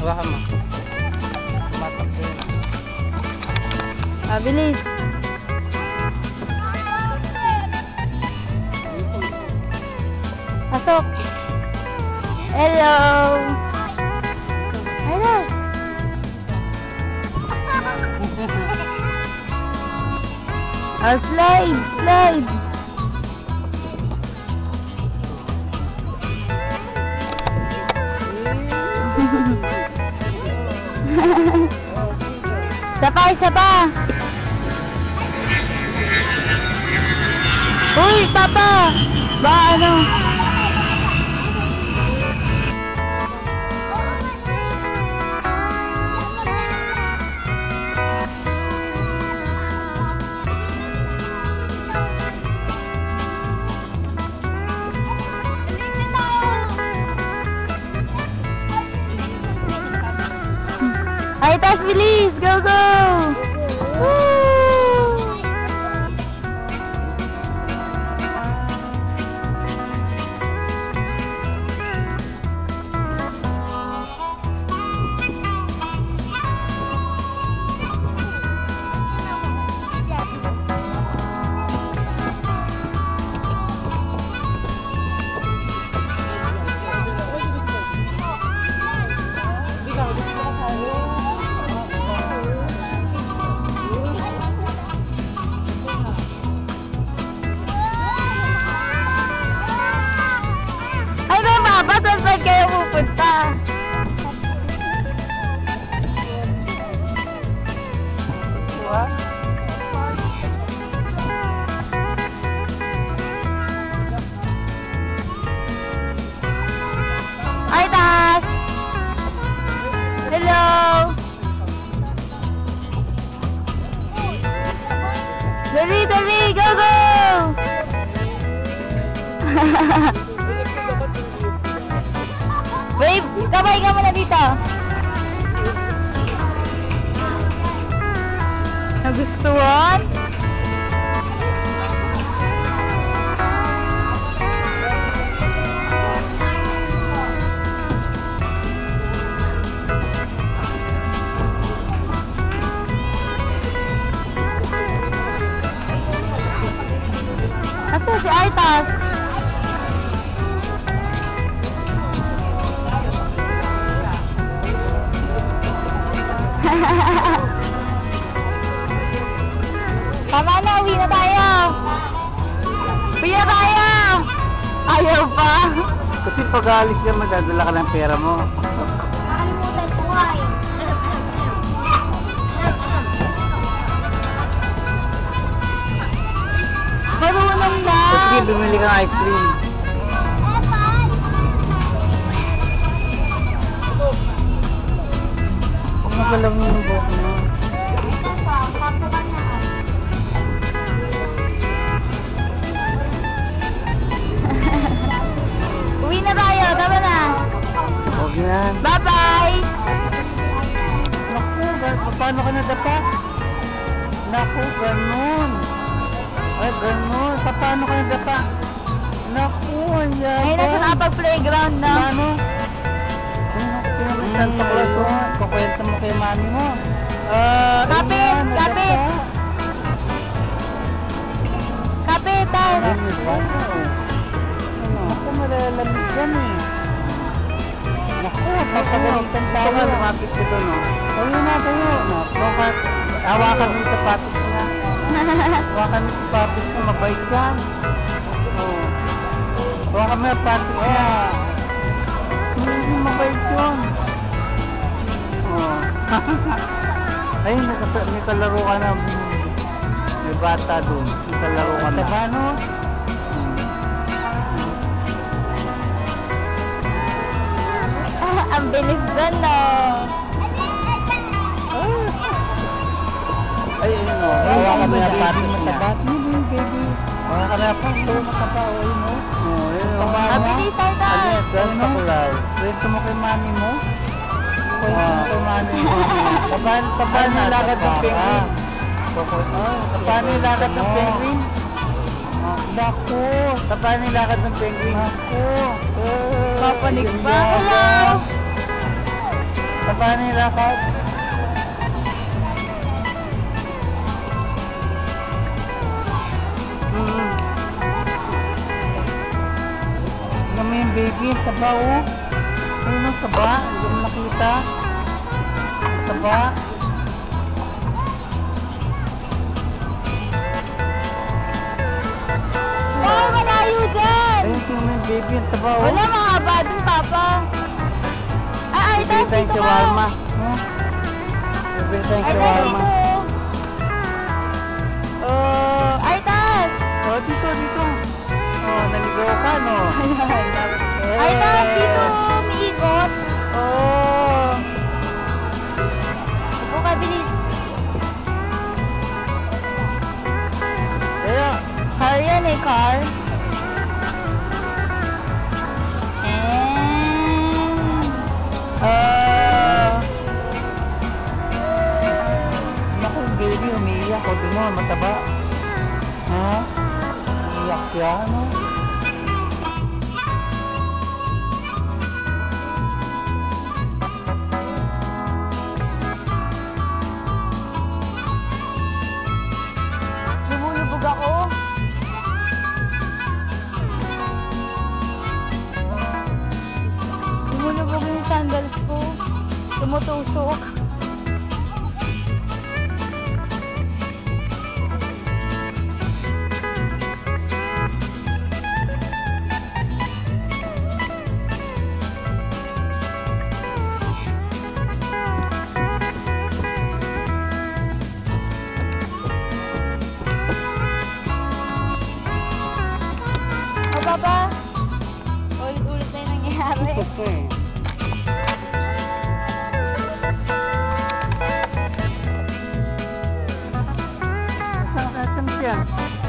Hawakan mo. Tumatakbo yun. Bilis. Pasok. Hello. Hello. Slide, slide. Isa pa. Uy, Papa. Ba ano? Ay, tas bilis! Go, go! Woo! Saan kayo pupunta? Hi, Tas! Hello! Dali, dali! Go, go! Wave! Kamay ka muna dito! Nagustuhan? Asa si Aitas? Tama na, uwi na tayo! Uwi na tayo! Ayaw pa! Kasi pag aalis ka, magdadala ka ng pera mo. Nakalimutan ko nga eh. Marunong na! Sige, bumili ka ng ice cream. Huwag magalang yung buhok mo. Uwi na tayo, tama na. Huwag yan. Bye-bye! Naku, paano ka nadapa? Naku, ganun. Ay, ganun. Paano ka nadapa? Naku, ang yabang. Ngayon na siya nakapag-playground na. Ano? Santa Claus, kukwenta mo kay mami mo. Kapit! Kapit! Kapit! Ako malalamig yan eh. Naku, papagalitan tayo. Lumapit ko doon, no? Tayo na, tayo. Hawakan mo yung sapatos niya. Hawakan mo yung sapatos niya, mabait yan. Hawakan mo yung sapatos niya. Hindi mabait yun. Ay, may kalaro ka na. May bata doon. May kalaro ka na. Paano? Ang bilis doon, no? Ay, ayun o. Hawakan mo yung patos niya. Hawakan mo yung patos. Mataba, ayun o. Mabilis tayo, Ano tayo. yan? Santa Claus. Kwento mo kay mami mo? Kwento mo kay mami mo. Paano yung lakad ng penguin? Paano yung lakad ng penguin? Naku! Paano yung lakad ng penguin? Naku! Papanig pa. Hello! Taba na yung lakad. Tignan mo yung baby, taba oh. Ayun ang taba, hindi mo nakita. Taba. Wow, malayo dyan! Ayun, tingnan mo yung baby, ang taba oh. Wala, mahaba dun, Papa. Ay, Bibili Artas, tayong dito ka. shawarma. Huh? Bibili tayong Artas, shawarma. dito. Oh, Artas! Oh, dito, dito. Oh, naligaw ka, no? Artas, dito. Umiikot. Oh. Upo ka, bilis. Kaya, Car yan eh, car. naku, baby, umiiyak. O, tingnan mo, mataba. Ha? Umiiyak siya, ano? Lumulubog ako. Lumulubog yung sandals ko. Tumutusok. O, Papa. Ulit-ulit na yung nangyayari. Ito eh. Asan siya?